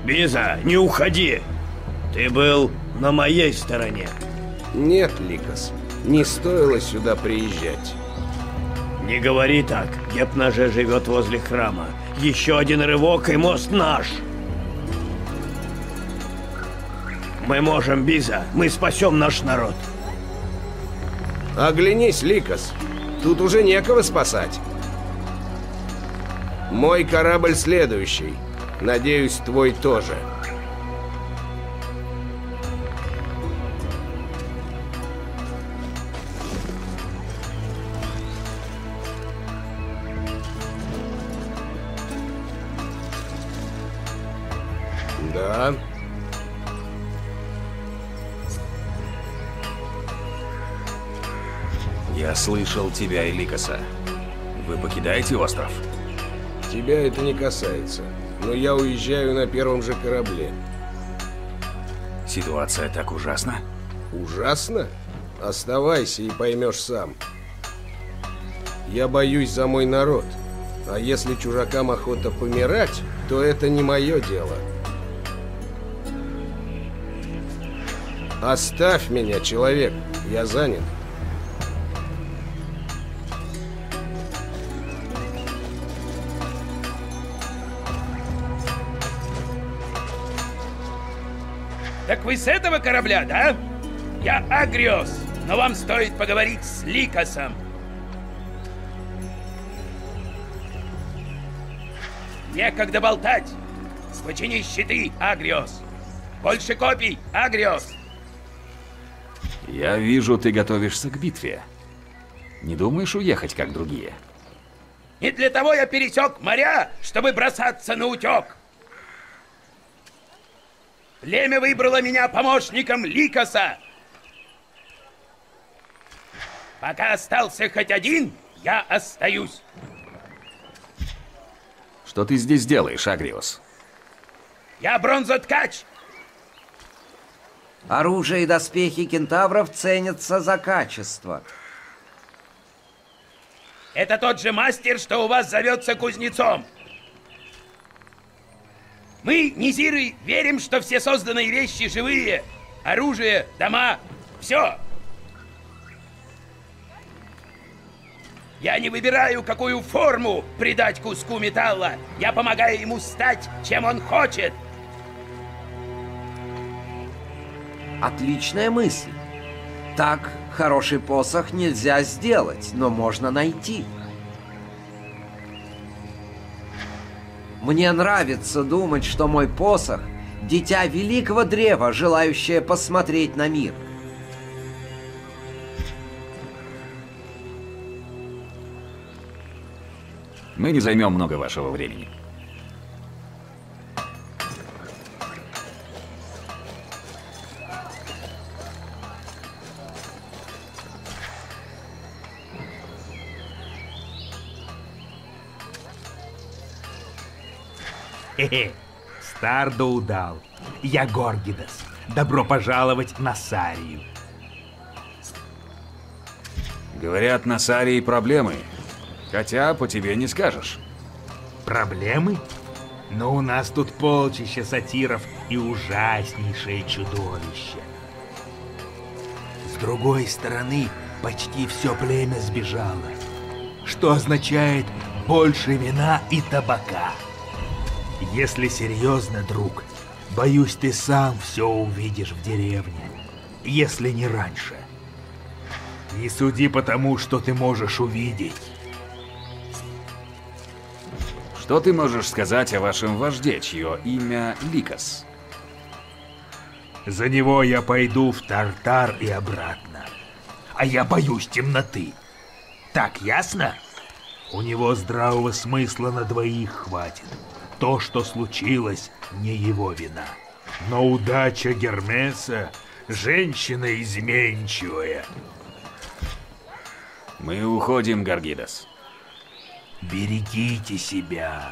Биза, не уходи! Ты был на моей стороне. Нет, Ликос, не стоило сюда приезжать. Не говори так. Гепна же живет возле храма. Еще один рывок, и мост наш. Мы можем, Биза. Мы спасем наш народ. Оглянись, Ликос. Тут уже некого спасать. Мой корабль следующий. Надеюсь, твой тоже. Да. Я слышал тебя и Ликоса. Вы покидаете остров? Тебя это не касается, но я уезжаю на первом же корабле. Ситуация так ужасна? Ужасно? Оставайся и поймешь сам. Я боюсь за мой народ. А если чужакам охота помирать, то это не мое дело. Оставь меня, человек. Я занят. Так вы с этого корабля, да? Я Агриос, но вам стоит поговорить с Ликосом. Некогда болтать. Почини щиты, Агриос. Больше копий, Агриос. Я вижу, ты готовишься к битве. Не думаешь уехать, как другие? Не для того я пересек моря, чтобы бросаться на утек. Племя выбрало меня помощником Ликоса. Пока остался хоть один, я остаюсь. Что ты здесь делаешь, Агриос? Я бронзоткач. Оружие и доспехи кентавров ценятся за качество. Это тот же мастер, что у вас зовется кузнецом. Мы, низиры, верим, что все созданные вещи живые. Оружие, дома, все. Я не выбираю, какую форму придать куску металла. Я помогаю ему стать, чем он хочет. Отличная мысль. Так хороший посох нельзя сделать, но можно найти. Мне нравится думать, что мой посох — дитя великого древа, желающее посмотреть на мир. Мы не займем много вашего времени. Хе-хе, Стардо удал. Я Горгидас. Добро пожаловать на Сарию. Говорят, на Сарии проблемы. Хотя по тебе не скажешь. Проблемы? Но у нас тут полчища сатиров и ужаснейшее чудовище. С другой стороны, почти все племя сбежало. Что означает больше вина и табака. Если серьезно, друг, боюсь, ты сам все увидишь в деревне, если не раньше. И суди по тому, что ты можешь увидеть. Что ты можешь сказать о вашем вожде, чье имя Ликос? За него я пойду в Тартар и обратно. А я боюсь темноты. Так ясно? У него здравого смысла на двоих хватит. То, что случилось, не его вина. Но удача Гермеса — женщина изменчивая. Мы уходим, Горгидас. Берегите себя.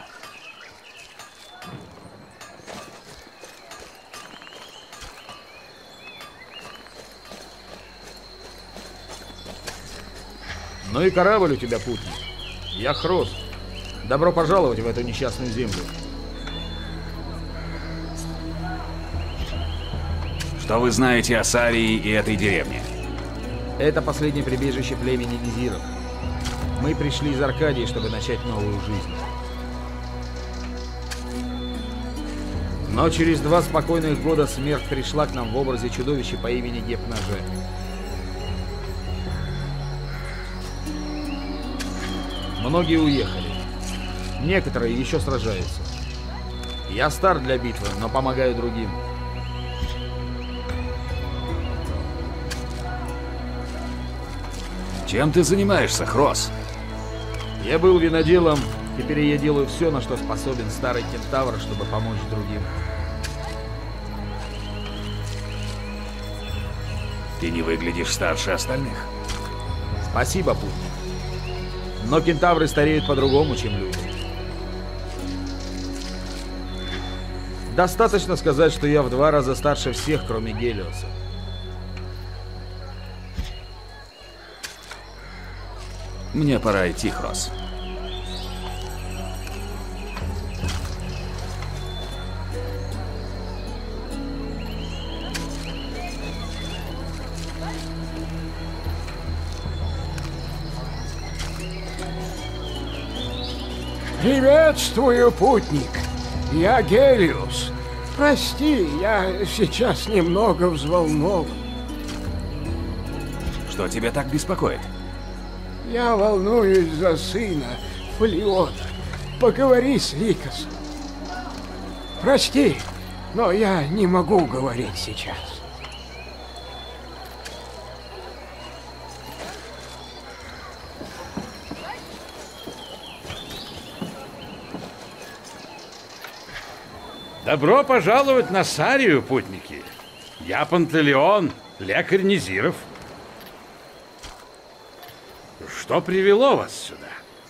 Ну и корабль у тебя, путник. Я Хрос. Добро пожаловать в эту несчастную землю. Что вы знаете о Сарии и этой деревне? Это последнее прибежище племени Низиров. Мы пришли из Аркадии, чтобы начать новую жизнь. Но через 2 спокойных года смерть пришла к нам в образе чудовища по имени Гепнаже. Многие уехали. Некоторые еще сражаются. Я стар для битвы, но помогаю другим. Чем ты занимаешься, Хрос? Я был виноделом, теперь я делаю все, на что способен старый кентавр, чтобы помочь другим. Ты не выглядишь старше остальных. Спасибо, путник. Но кентавры стареют по-другому, чем люди. Достаточно сказать, что я в 2 раза старше всех, кроме Гелиоса. Мне пора идти, Хрос. Приветствую, путник. Я Гелиос. Прости, я сейчас немного взволнован. Что тебя так беспокоит? Я волнуюсь за сына Фалиона. Поговори с Ликосом. Прости, но я не могу говорить сейчас. Добро пожаловать на Сарию, путники. Я Пантелеон, лекарь Низиров. Что привело вас сюда?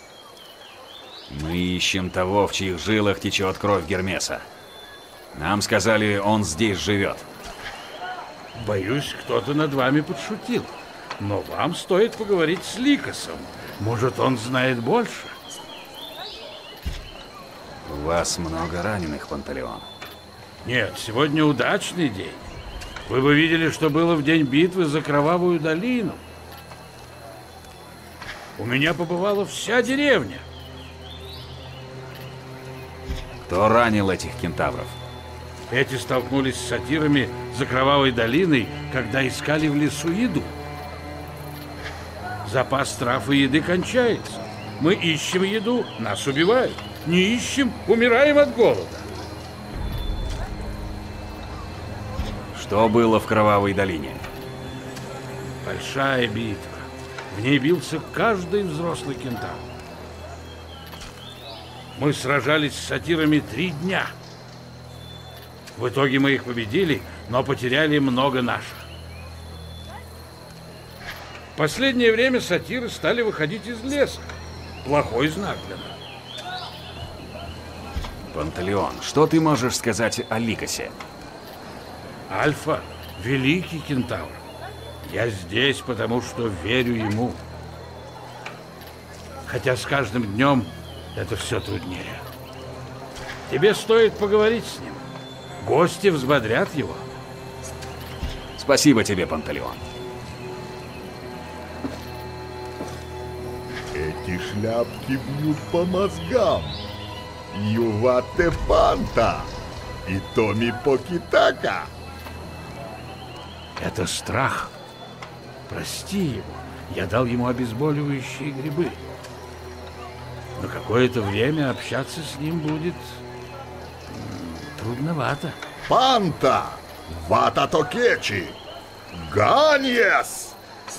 Мы ищем того, в чьих жилах течет кровь Гермеса. Нам сказали, он здесь живет. Боюсь, кто-то над вами подшутил. Но вам стоит поговорить с Ликосом. Может, он знает больше? У вас много раненых, Пантелеон. Нет, сегодня удачный день. Вы бы видели, что было в день битвы за Кровавую долину. У меня побывала вся деревня. Кто ранил этих кентавров? Эти столкнулись с сатирами за Кровавой долиной, когда искали в лесу еду. Запас трав и еды кончается. Мы ищем еду, нас убивают. Не ищем, умираем от голода. Что было в Кровавой долине? Большая битва. В ней бился каждый взрослый кентавр. Мы сражались с сатирами 3 дня. В итоге мы их победили, но потеряли много наших. В последнее время сатиры стали выходить из леса. Плохой знак для нас. Пантелеон, что ты можешь сказать о Ликосе? Альфа — великий кентавр. Я здесь, потому что верю ему. Хотя с каждым днем это все труднее. Тебе стоит поговорить с ним. Гости взбодрят его. Спасибо тебе, Пантелеон. Эти шляпки бьют по мозгам. Ювате Панта и Томи Покитака. Это страх. Прости его. Я дал ему обезболивающие грибы. Но какое-то время общаться с ним будет трудновато. Панта! Вата Токечи! Ганьес!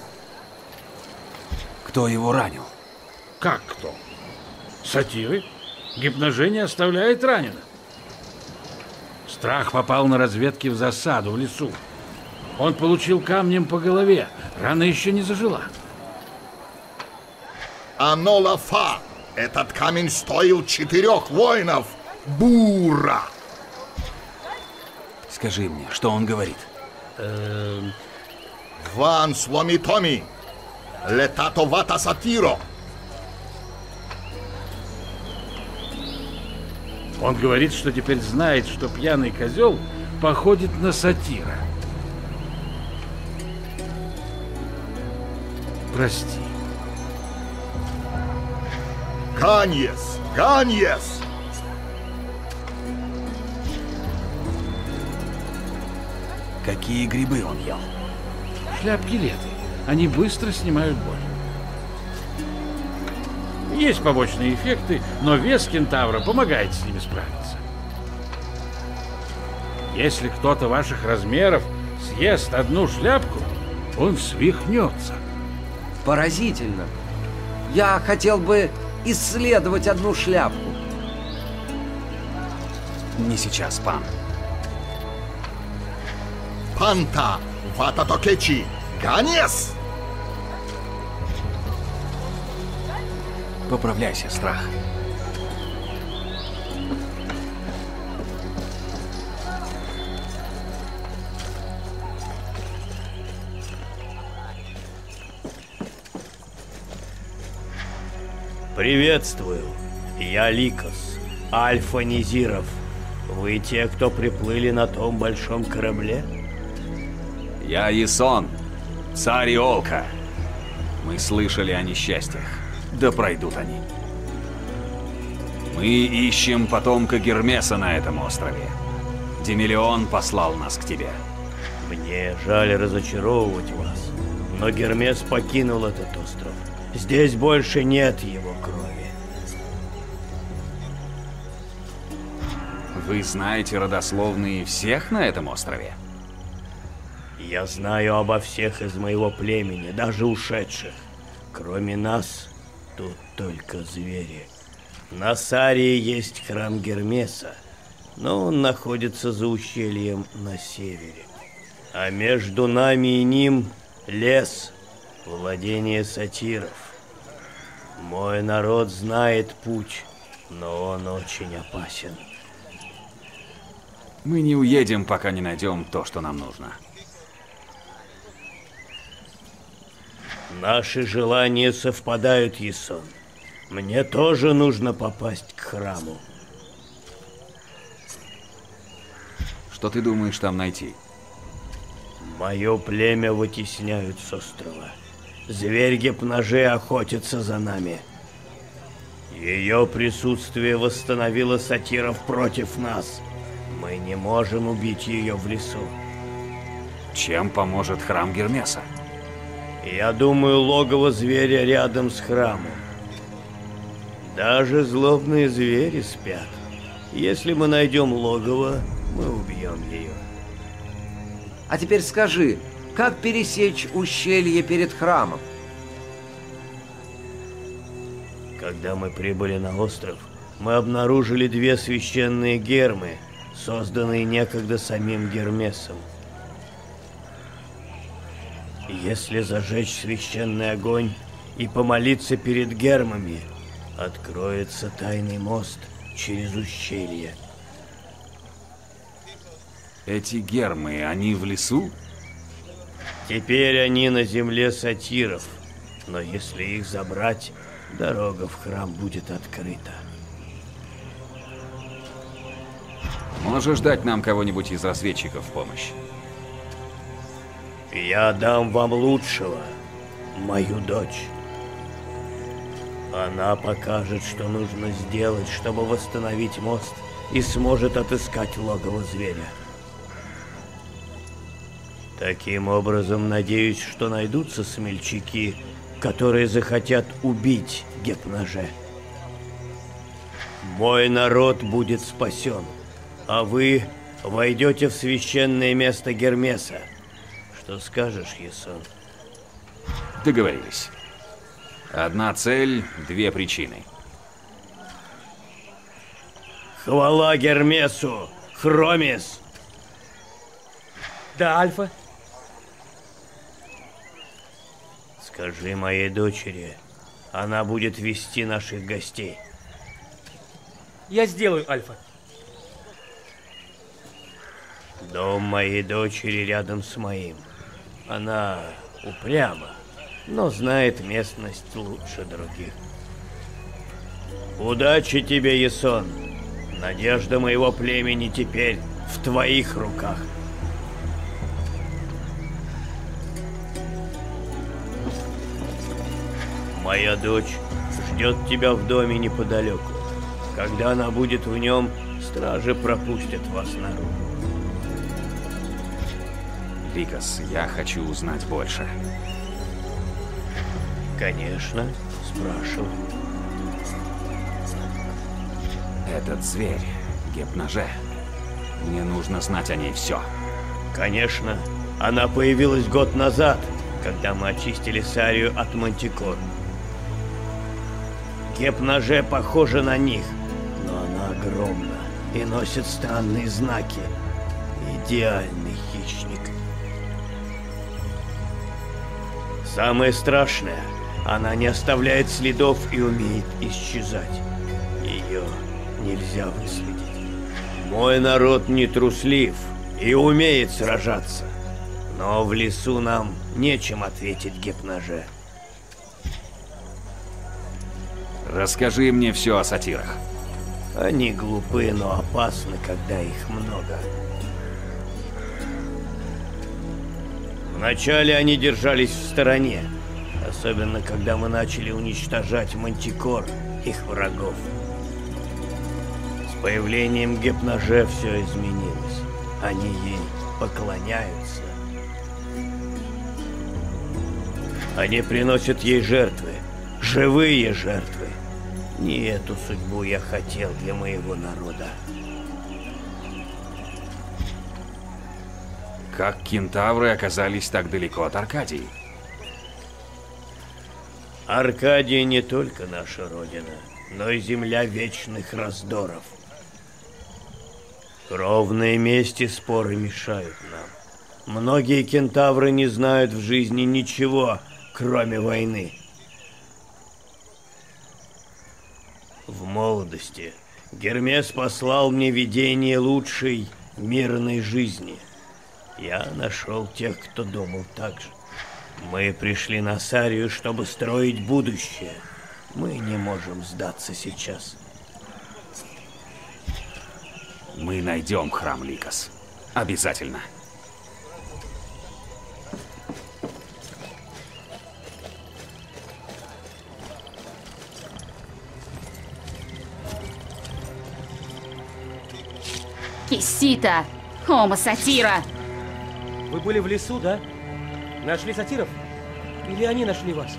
Кто его ранил? Как кто? Сатиры? Гипноже не оставляет раненых. Страх попал на разведке в засаду в лесу. Он получил камнем по голове. Рана еще не зажила. Анолафа! Этот камень стоил 4 воинов! Бура! Скажи мне, что он говорит? Ван Сломитоми! Летато Вата Сатиро! Он говорит, что теперь знает, что пьяный козел походит на сатира. прости. Ганьес! Ганьес! Какие грибы он ел? Шляпки леты. Они быстро снимают боль. Есть побочные эффекты, но вес кентавра помогает с ними справиться. Если кто-то ваших размеров съест одну шляпку, он свихнется. Поразительно. Я хотел бы исследовать одну шляпку. Не сейчас, пан. Панта! Вататокечи! Ганьес! Поправляйся, страх. Приветствую. Я Ликос, Альфа Низиров. Вы те, кто приплыли на том большом корабле? Я Ясон, царь Иолка. Мы слышали о несчастьях. Да пройдут они. Мы ищем потомка Гермеса на этом острове. Демилион послал нас к тебе. Мне жаль разочаровывать вас, но Гермес покинул этот остров. Здесь больше нет его крови. Вы знаете родословные всех на этом острове? Я знаю обо всех из моего племени, даже ушедших. Кроме нас, тут только звери. На Сарии есть храм Гермеса, но он находится за ущельем на севере. А между нами и ним лес, владение сатиров. Мой народ знает путь, но он очень опасен. Мы не уедем, пока не найдем то, что нам нужно. Наши желания совпадают, Ясон. Мне тоже нужно попасть к храму. Что ты думаешь там найти? Мое племя вытесняют с острова. Зверь-гепнаже охотится за нами. Ее присутствие восстановило сатиров против нас. Мы не можем убить ее в лесу. Чем поможет храм Гермеса? Я думаю, логово зверя рядом с храмом. Даже злобные звери спят. Если мы найдем логово, мы убьем ее. А теперь скажи, как пересечь ущелье перед храмом? Когда мы прибыли на остров, мы обнаружили две священные гермы, созданные некогда самим Гермесом. Если зажечь священный огонь и помолиться перед гермами, откроется тайный мост через ущелье. Эти гермы, они в лесу? Теперь они на земле сатиров, но если их забрать, дорога в храм будет открыта. Можешь дать нам кого-нибудь из разведчиков в помощь? Я дам вам лучшего, мою дочь. Она покажет, что нужно сделать, чтобы восстановить мост, и сможет отыскать логово зверя. Таким образом, надеюсь, что найдутся смельчаки, которые захотят убить Гепнаже. Мой народ будет спасен, а вы войдете в священное место Гермеса. Что скажешь, Ясон? Договорились. Одна цель, две причины. Хвала Гермесу! Хромис! Да, Альфа. Скажи моей дочери, она будет вести наших гостей. Я сделаю, Альфа. Дом моей дочери рядом с моим. Она упряма, но знает местность лучше других. Удачи тебе, Ясон. Надежда моего племени теперь в твоих руках. Моя дочь ждет тебя в доме неподалеку. Когда она будет в нем, стражи пропустят вас наружу. Ликас, я хочу узнать больше. Конечно, спрашивай. Этот зверь, Гепнаже. Мне нужно знать о ней все. Конечно, она появилась год назад, когда мы очистили Сарию от Мантикор. Гепнаже похожа на них, но она огромна и носит странные знаки. Идеальный хищник. Самое страшное, она не оставляет следов и умеет исчезать. Ее нельзя выследить. Мой народ не труслив и умеет сражаться. Но в лесу нам нечем ответить Гепнаже. Расскажи мне все о сатирах. Они глупы, но опасны, когда их много. Вначале они держались в стороне, особенно когда мы начали уничтожать Мантикор, их врагов. С появлением Гепнаже все изменилось. Они ей поклоняются. Они приносят ей жертвы, живые жертвы. Не эту судьбу я хотел для моего народа. Как кентавры оказались так далеко от Аркадии? Аркадия не только наша родина, но и земля вечных раздоров. Кровные мести и споры мешают нам. Многие кентавры не знают в жизни ничего, кроме войны. В молодости Гермес послал мне видение лучшей мирной жизни. Я нашел тех, кто думал так же. Мы пришли на Сарию, чтобы строить будущее. Мы не можем сдаться сейчас. Мы найдем храм Ликас. Обязательно. Кисита! Хома Сатира! Вы были в лесу, да? Нашли сатиров? Или они нашли вас?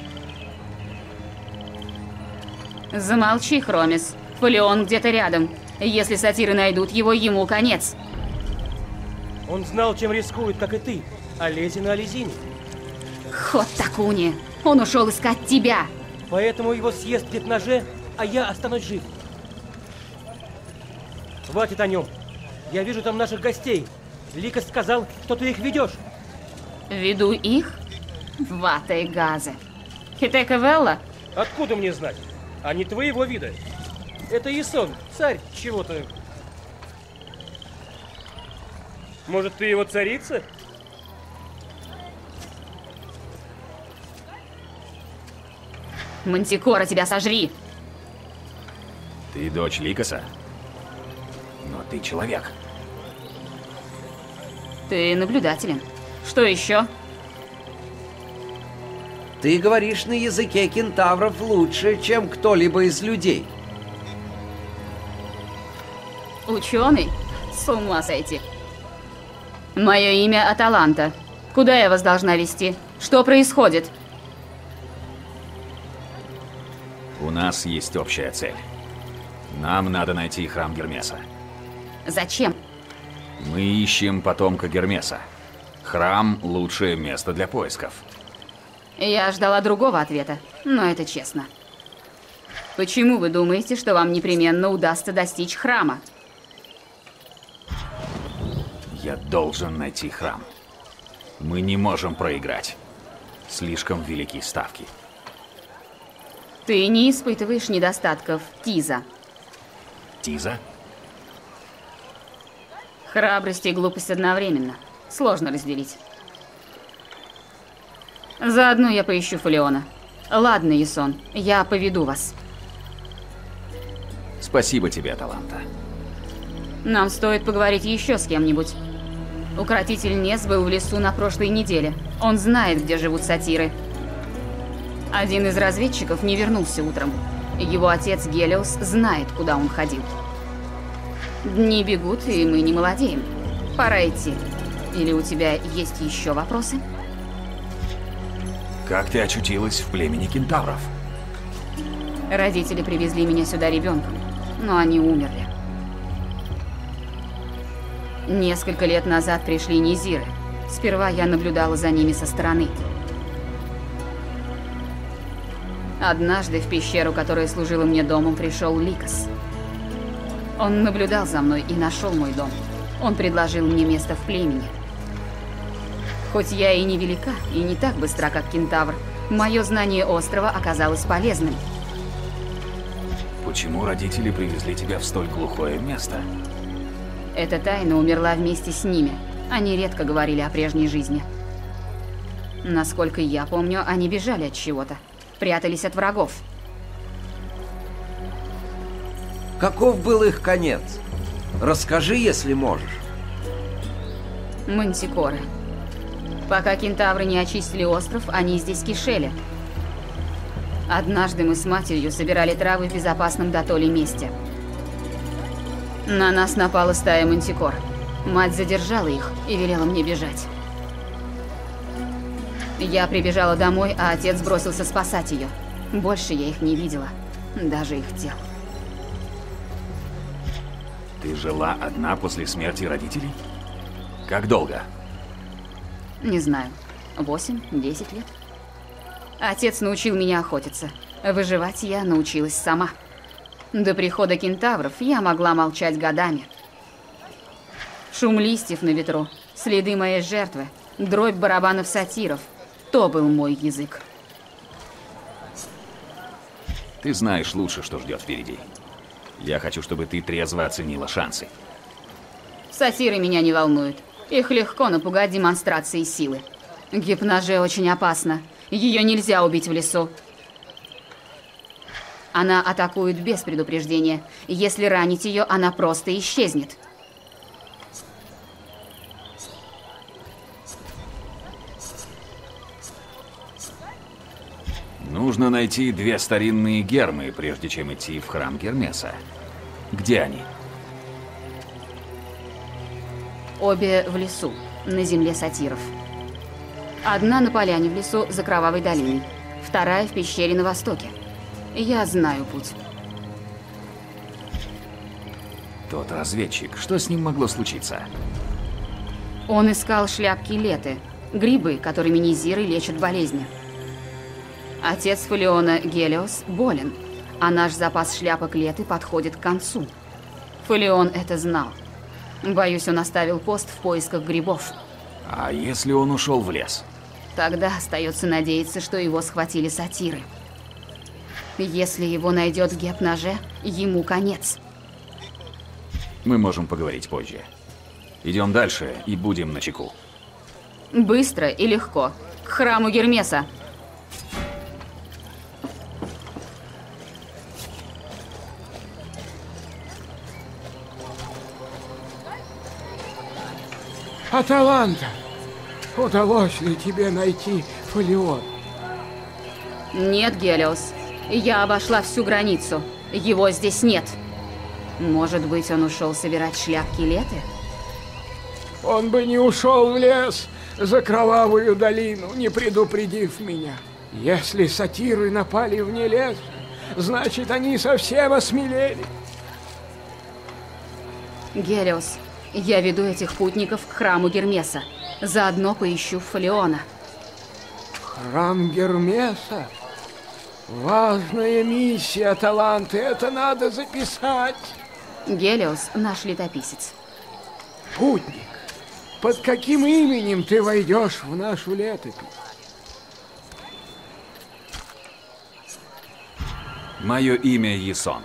Замолчи, Хромис. Фолион где-то рядом. Если сатиры найдут его, ему конец. Он знал, чем рискует, как и ты. А лези на Ализине. Ход Такуни. Он ушел искать тебя. Поэтому его съест Гепнаже, а я останусь жив. Хватит о нем. Я вижу там наших гостей. Ликас сказал, что ты их ведешь. Веду их? Вата и газы. Хитека Велла? Откуда мне знать? Они твоего вида. Это Исон, царь чего-то. Может, ты его царица? Мантикора, тебя сожри! Ты дочь Ликаса? Но ты человек. Ты наблюдателен. Что еще? Ты говоришь на языке кентавров лучше, чем кто-либо из людей. Ученый? С ума сойти. Мое имя Аталанта. Куда я вас должна вести? Что происходит? У нас есть общая цель. Нам надо найти храм Гермеса. Зачем? Мы ищем потомка Гермеса. Храм – лучшее место для поисков. Я ждала другого ответа, но это честно. Почему вы думаете, что вам непременно удастся достичь храма? Я должен найти храм. Мы не можем проиграть. Слишком велики ставки. Ты не испытываешь недостатков, Тиза. Тиза? Храбрость и глупость одновременно. Сложно разделить. Заодно я поищу Фолиона. Ладно, Исон, я поведу вас. Спасибо тебе, Аталанта. Нам стоит поговорить еще с кем-нибудь. Укротитель Нес был в лесу на прошлой неделе. Он знает, где живут сатиры. Один из разведчиков не вернулся утром. Его отец Гелиос знает, куда он ходил. Дни бегут, и мы не молодеем. Пора идти. Или у тебя есть еще вопросы? Как ты очутилась в племени кентавров? Родители привезли меня сюда ребенком, но они умерли. Несколько лет назад пришли низиры. Сперва я наблюдала за ними со стороны. Однажды в пещеру, которая служила мне домом, пришел Ликос. Он наблюдал за мной и нашел мой дом. Он предложил мне место в племени. Хоть я и не велика, и не так быстра, как кентавр, мое знание острова оказалось полезным. Почему родители привезли тебя в столь глухое место? Эта тайна умерла вместе с ними. Они редко говорили о прежней жизни. Насколько я помню, они бежали от чего-то. Прятались от врагов. Каков был их конец? Расскажи, если можешь. Мантикоры. Пока кентавры не очистили остров, они здесь кишели. Однажды мы с матерью собирали травы в безопасном дотоле месте. На нас напала стая мантикор. Мать задержала их и велела мне бежать. Я прибежала домой, а отец бросился спасать ее. Больше я их не видела, даже их тел. Ты жила одна после смерти родителей? Как долго? Не знаю, 8-10 лет. Отец научил меня охотиться. Выживать я научилась сама. До прихода кентавров я могла молчать годами. Шум листьев на ветру, следы моей жертвы, дробь барабанов сатиров — то был мой язык. Ты знаешь лучше, что ждет впереди. Я хочу, чтобы ты трезво оценила шансы. Сатиры меня не волнуют. Их легко напугать демонстрацией силы. Гипнаже очень опасна. Ее нельзя убить в лесу. Она атакует без предупреждения. Если ранить ее, она просто исчезнет. Нужно найти 2 старинные гермы, прежде чем идти в храм Гермеса. Где они? Обе в лесу, на земле сатиров. Одна на поляне в лесу за Кровавой долиной, вторая в пещере на востоке. Я знаю путь. Тот разведчик, что с ним могло случиться? Он искал шляпки леты, грибы, которыми низиры лечат болезни. Отец Фолиона Гелиос болен, а наш запас шляпок леты подходит к концу. Фолион это знал. Боюсь, он оставил пост в поисках грибов. А если он ушел в лес? Тогда остается надеяться, что его схватили сатиры. Если его найдет Гепнаже, ему конец. Мы можем поговорить позже. Идем дальше и будем начеку. Быстро и легко. К храму Гермеса. Аталанта, удалось ли тебе найти Фолион? Нет, Гелиос. Я обошла всю границу. Его здесь нет. Может быть, он ушел собирать шляпки леты? Он бы не ушел в лес за Кровавую долину, не предупредив меня. Если сатиры напали вне леса, значит, они совсем осмелели. Гелиос, я веду этих путников к храму Гермеса. Заодно поищу Фолиона. Храм Гермеса? Важная миссия, Аталанты, это надо записать. Гелиос, наш летописец. Путник, под каким именем ты войдешь в нашу летопись? Мое имя Ясон.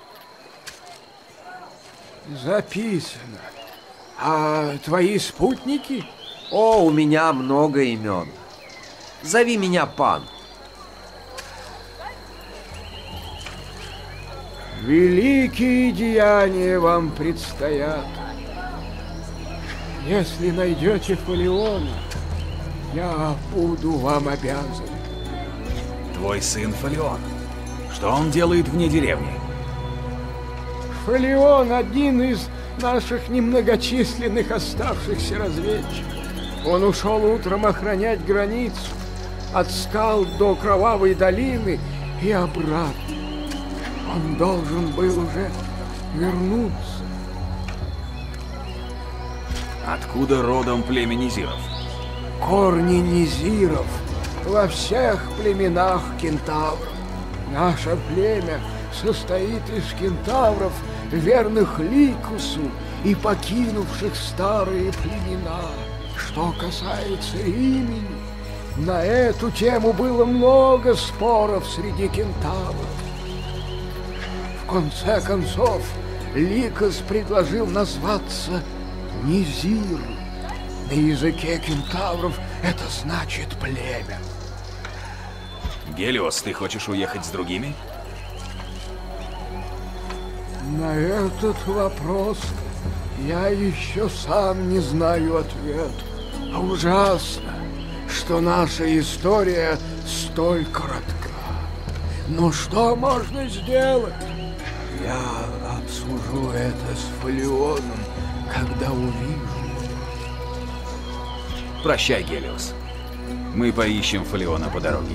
Записано. А твои спутники? О, у меня много имен. Зови меня Пан. Великие деяния вам предстоят. Если найдете Фолиона, я буду вам обязан. твой сын Фалион. Что он делает вне деревни? Фалион — один из наших немногочисленных оставшихся разведчиков. Он ушел утром охранять границу от скал до Кровавой долины и обратно. Он должен был уже вернуться. Откуда родом племя Низиров? Корни Низиров во всех племенах кентавров. Наше племя состоит из кентавров, верных Ликусу и покинувших старые племена. Что касается имени, на эту тему было много споров среди кентавров. В конце концов, Ликус предложил назваться Низир. На языке кентавров это значит племя. Гелиос, ты хочешь уехать с другими? На этот вопрос я еще сам не знаю ответа. Ужасно, что наша история столь коротка. Но что можно сделать? Я обсужу это с Фалионом, когда увижу. Прощай, Гелиос. Мы поищем Фалиона по дороге.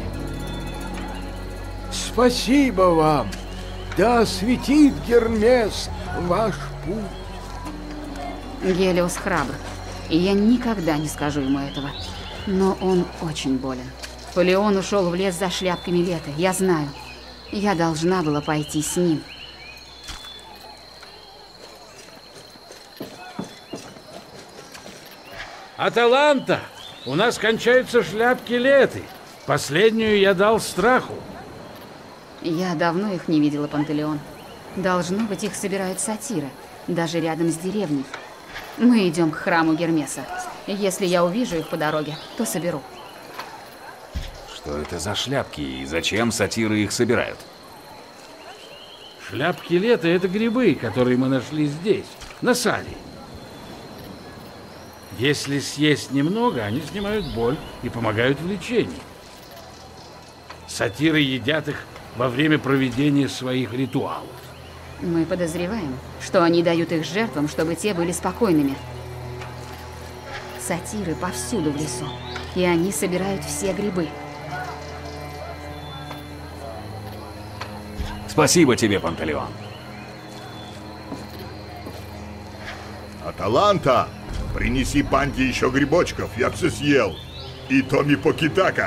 Спасибо вам. Да осветит Гермес ваш путь. Гелиос храбр, и я никогда не скажу ему этого. Но он очень болен. Фалион ушел в лес за шляпками лета, я знаю. Я должна была пойти с ним. Аталанта! У нас кончаются шляпки леты. Последнюю я дал Страху. Я давно их не видела, Пантелеон. Должно быть, их собирают сатиры, даже рядом с деревней. Мы идем к храму Гермеса. Если я увижу их по дороге, то соберу. Что это за шляпки и зачем сатиры их собирают? Шляпки лета — это грибы, которые мы нашли здесь, на Сарии. Если съесть немного, они снимают боль и помогают в лечении. Сатиры едят их во время проведения своих ритуалов. Мы подозреваем, что они дают их жертвам, чтобы те были спокойными. Сатиры повсюду в лесу, и они собирают все грибы. Спасибо тебе, Пантелеон. Аталанта, принеси Панте еще грибочков, я все съел. И Томи Покитака.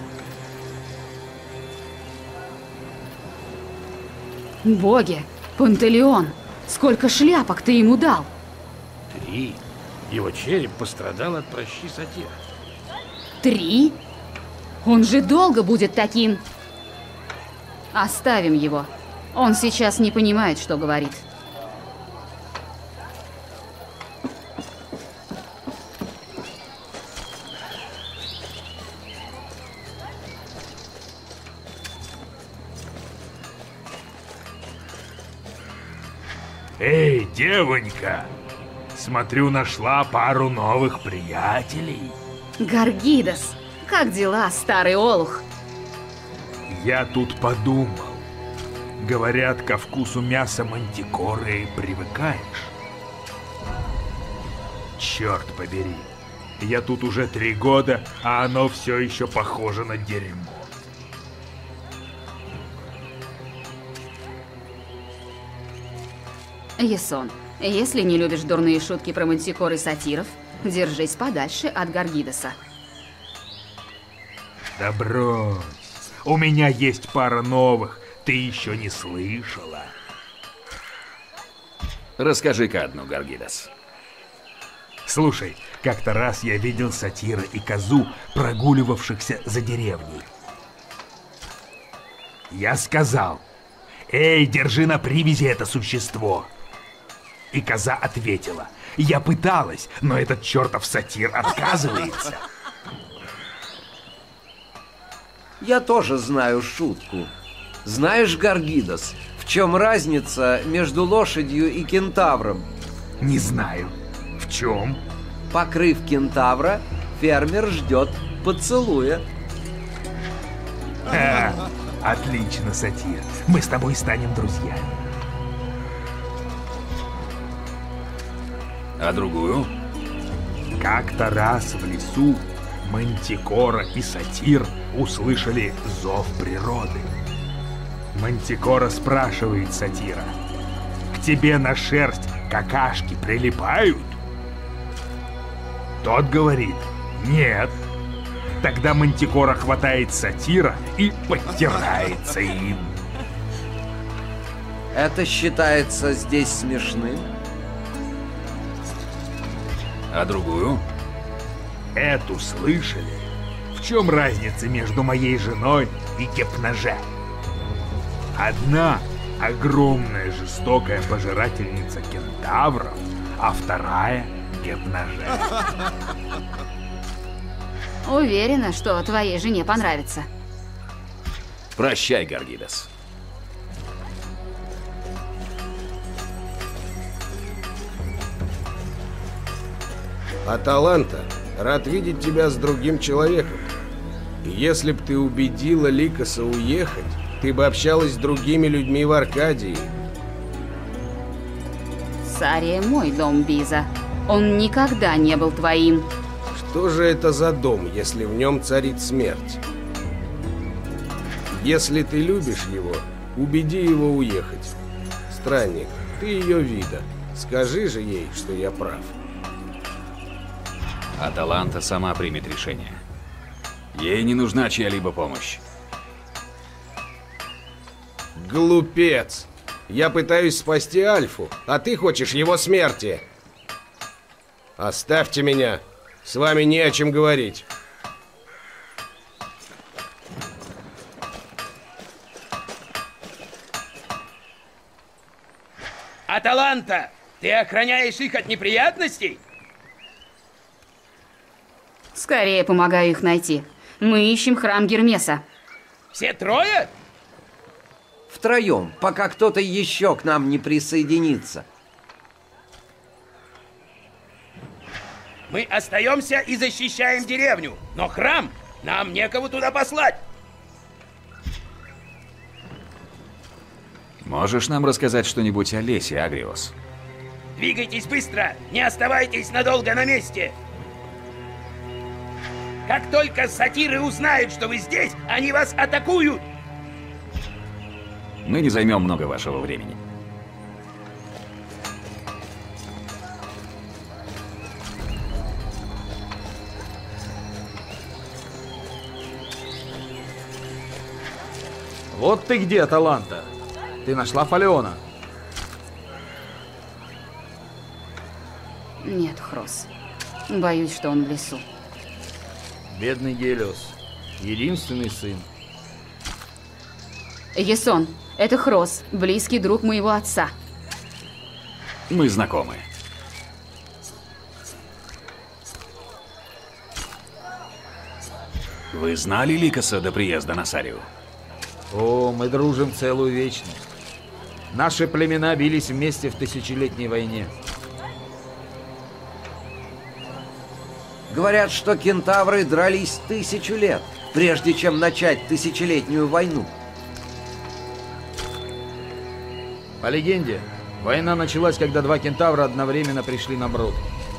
Боги! Пантелеон! Сколько шляпок ты ему дал? 3. Его череп пострадал от пращи сатира. 3? Он же долго будет таким. Оставим его. Он сейчас не понимает, что говорит. Эй, девонька! Смотрю, нашла пару новых приятелей. Гаргидас, как дела, старый олух? Я тут подумал. Говорят, ко вкусу мяса мантикоры привыкаешь. Черт побери. Я тут уже 3 года, а оно все еще похоже на дерьмо. Ясон, если не любишь дурные шутки про мантикор и сатиров, держись подальше от Гаргидаса. Да брось. У меня есть пара новых. Ты еще не слышала. Расскажи-ка одну, Гаргидас. Слушай, как-то раз я видел сатира и козу, прогуливавшихся за деревней. Я сказал: «Эй, держи на привязи это существо!» И коза ответила: «Я пыталась, но этот чертов сатир отказывается». Я тоже знаю шутку. Знаешь, Гаргидас, в чем разница между лошадью и кентавром? Не знаю. В чем? Покрыв кентавра, фермер ждет поцелуя. Отлично, Сатир. Мы с тобой станем друзьями. А другую? Как-то раз в лесу Мантикора и Сатир услышали зов природы. Мантикора спрашивает Сатира: «К тебе на шерсть какашки прилипают?» Тот говорит: «Нет». Тогда Мантикора хватает Сатира и подтирается им. Это считается здесь смешным? А другую? Эту слышали? В чем разница между моей женой и Гепнаже? Одна огромная жестокая пожирательница кентавров, а вторая Гепнаже. Уверена, что твоей жене понравится. Прощай, Гаргидас. Аталанта, рад видеть тебя с другим человеком. Если б ты убедила Ликаса уехать, ты бы общалась с другими людьми в Аркадии. Сария мой дом, Биза. Он никогда не был твоим. Что же это за дом, если в нем царит смерть? Если ты любишь его, убеди его уехать. Странник, ты ее вида. Скажи же ей, что я прав. Аталанта сама примет решение. Ей не нужна чья-либо помощь. Глупец! Я пытаюсь спасти Альфу, а ты хочешь его смерти. Оставьте меня. С вами не о чем говорить. Аталанта, ты охраняешь их от неприятностей? Скорее помогаю их найти. Мы ищем храм Гермеса. Все трое? Втроем, пока кто-то еще к нам не присоединится. Мы остаемся и защищаем деревню, но храм нам некого туда послать. Можешь нам рассказать что-нибудь о лесе, Агриос? Двигайтесь быстро, не оставайтесь надолго на месте. Как только сатиры узнают, что вы здесь, они вас атакуют. Мы не займем много вашего времени. Вот ты где, Аталанта. Ты нашла Фалеона? Нет, Хрос. Боюсь, что он в лесу. Бедный Гелиос. Единственный сын. Есон, это Хрос, близкий друг моего отца. Мы знакомы. Вы знали Ликаса до приезда на Сарию? О, мы дружим целую вечность. Наши племена бились вместе в тысячелетней войне. Говорят, что кентавры дрались 1000 лет, прежде чем начать тысячелетнюю войну. По легенде, война началась, когда два кентавра одновременно пришли на брод.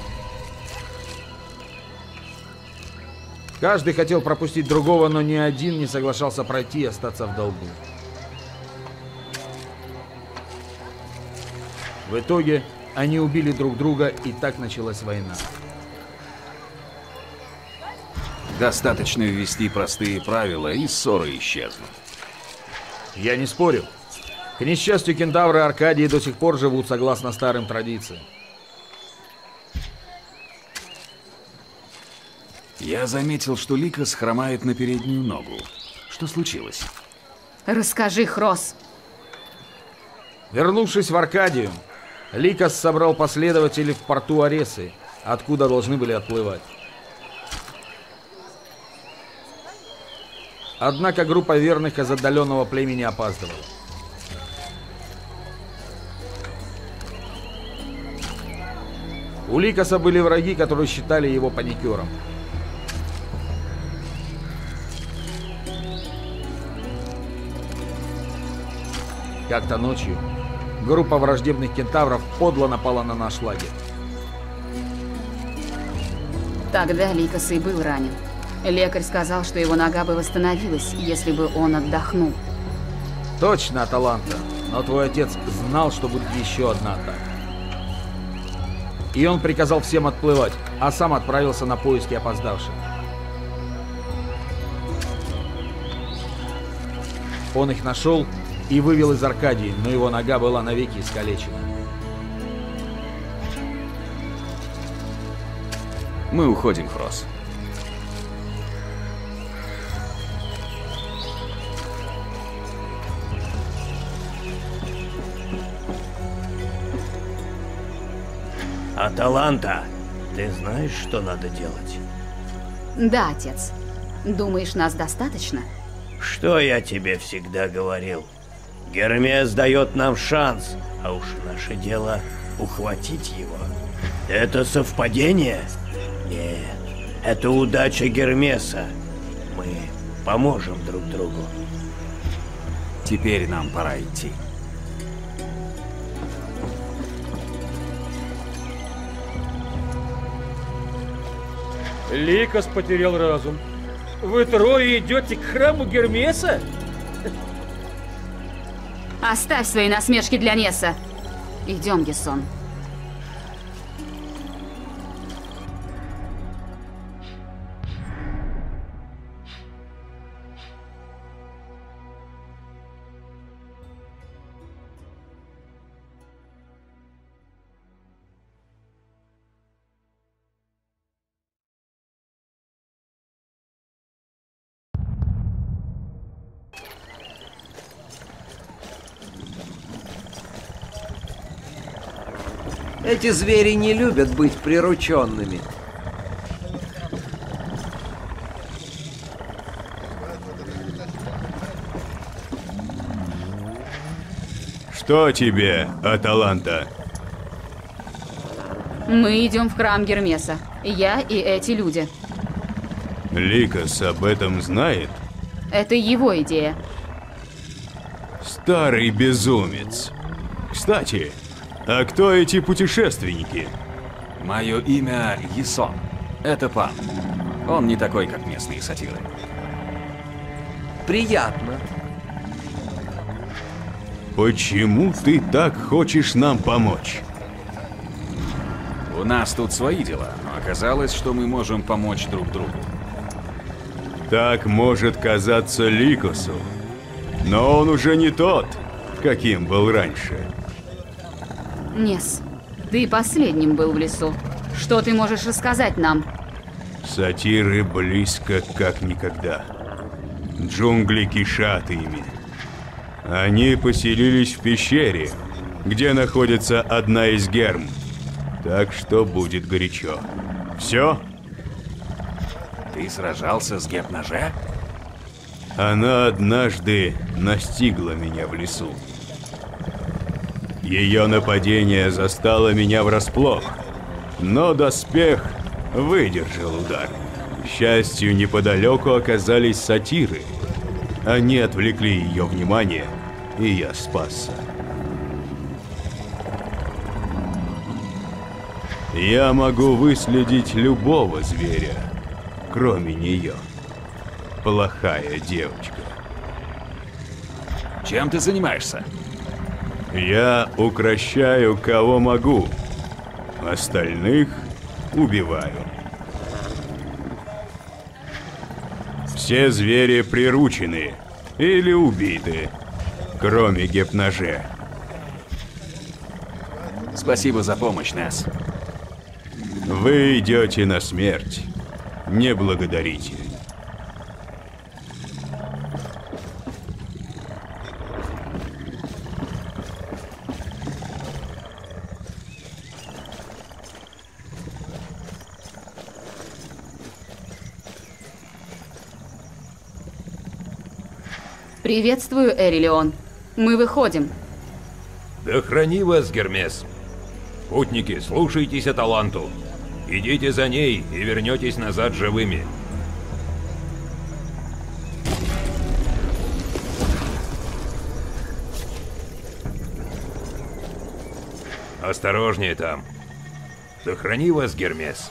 Каждый хотел пропустить другого, но ни один не соглашался пройти и остаться в долгу. В итоге они убили друг друга, и так началась война. Достаточно ввести простые правила, и ссоры исчезнут. Я не спорю. К несчастью, кентавры Аркадии до сих пор живут согласно старым традициям. Я заметил, что Ликас хромает на переднюю ногу. Что случилось? Расскажи, Хрос. Вернувшись в Аркадию, Ликас собрал последователей в порту Аресы, откуда должны были отплывать. Однако группа верных из отдаленного племени опаздывала. У Ликаса были враги, которые считали его паникером. Как-то ночью группа враждебных кентавров подло напала на наш лагерь. Тогда Ликос и был ранен. Лекарь сказал, что его нога бы восстановилась, если бы он отдохнул. Точно, Аталанта. Но твой отец знал, что будет еще одна атака. И он приказал всем отплывать, а сам отправился на поиски опоздавших. Он их нашел и вывел из Аркадии, но его нога была навеки искалечена. Мы уходим, Хрос. Аталанта, ты знаешь, что надо делать? Да, отец. Думаешь, нас достаточно? Что я тебе всегда говорил? Гермес дает нам шанс, а уж наше дело ухватить его. Это совпадение? Нет, это удача Гермеса. Мы поможем друг другу. Теперь нам пора идти. Ликос потерял разум. Вы трое идете к храму Гермеса? Оставь свои насмешки для Неса. Идем, Гессон. Эти звери не любят быть прирученными. Что тебе, Аталанта? Мы идем в храм Гермеса. Я и эти люди. Ликос об этом знает? Это его идея. Старый безумец. Кстати, а кто эти путешественники? Мое имя Ясон. Это Пан. Он не такой, как местные сатиры. Приятно. Почему ты так хочешь нам помочь? У нас тут свои дела, но оказалось, что мы можем помочь друг другу. Так может казаться Ликосу, но он уже не тот, каким был раньше. Нес, ты последним был в лесу. Что ты можешь рассказать нам? Сатиры близко, как никогда. Джунгли кишат ими. Они поселились в пещере, где находится одна из герм. Так что будет горячо. Все? Ты сражался с Гепнаже? Она однажды настигла меня в лесу. Ее нападение застало меня врасплох, но доспех выдержал удар. К счастью, неподалеку оказались сатиры. Они отвлекли ее внимание, и я спасся. Я могу выследить любого зверя, кроме нее. Плохая девочка. Чем ты занимаешься? Я укрощаю, кого могу. Остальных убиваю. Все звери приручены или убиты, кроме Гепнаже. Спасибо за помощь, Нес. Вы идете на смерть. Не благодарите. Приветствую, Эрилион. Мы выходим. Да храни вас, Гермес. Путники, слушайтесь Аталанту. Идите за ней и вернетесь назад живыми. Осторожнее там. Да храни вас, Гермес.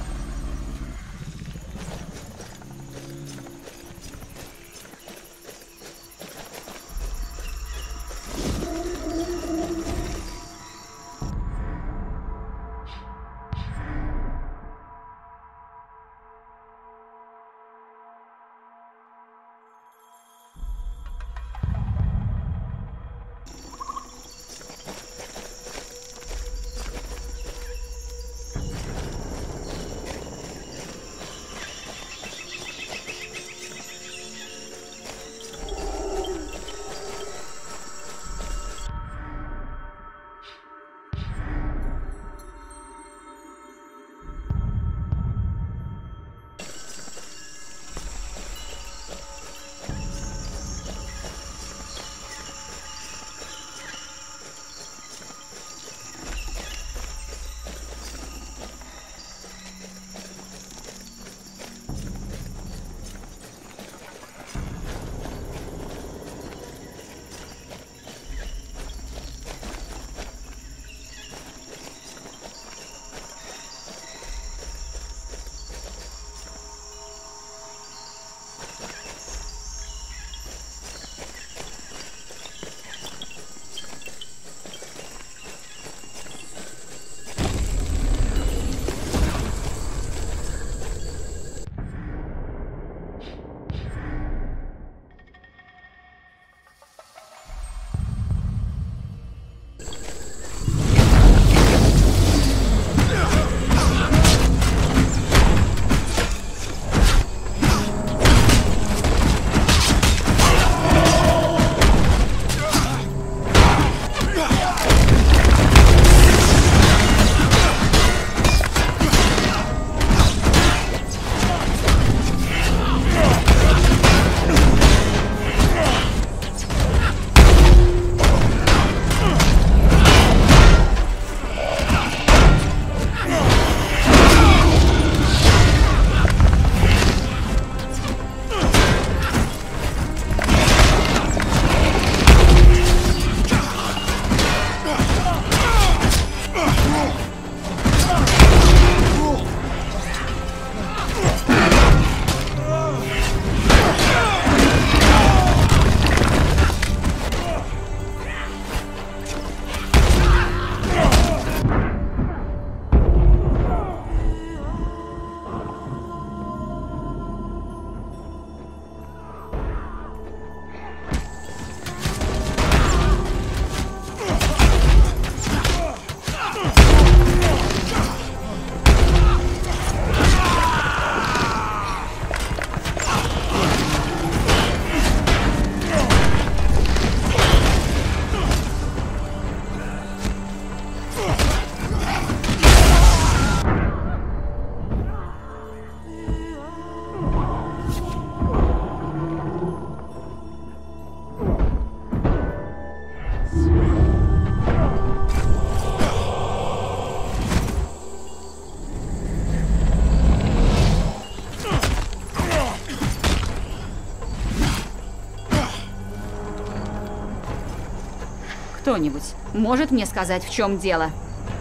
Кто-нибудь может мне сказать, в чем дело?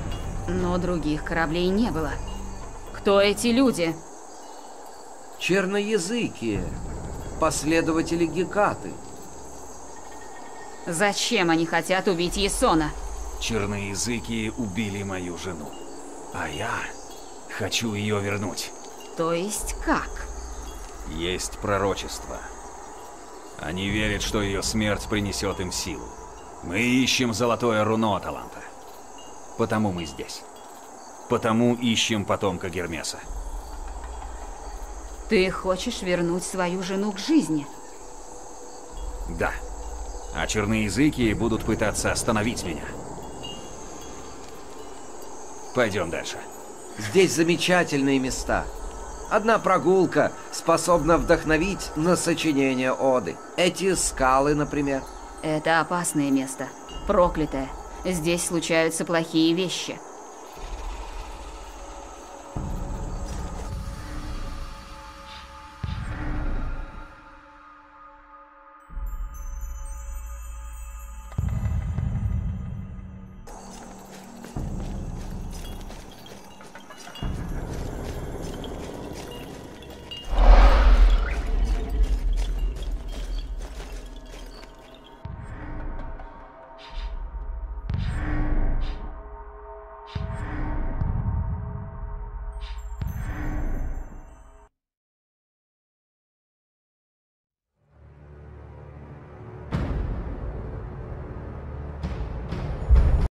Но других кораблей не было. Кто эти люди? Черноязыкие, последователи Гекаты. Зачем они хотят убить Ясона? Черноязыкие убили мою жену, а я хочу ее вернуть. То есть как? Есть пророчество. Они верят, что ее смерть принесет им силу. Мы ищем золотое руно Аталанта. Потому мы здесь. Потому ищем потомка Гермеса. Ты хочешь вернуть свою жену к жизни? Да. А черноязыкие будут пытаться остановить меня. Пойдем дальше. Здесь замечательные места. Одна прогулка способна вдохновить на сочинение оды. Эти скалы, например. Это опасное место. Проклятое. Здесь случаются плохие вещи.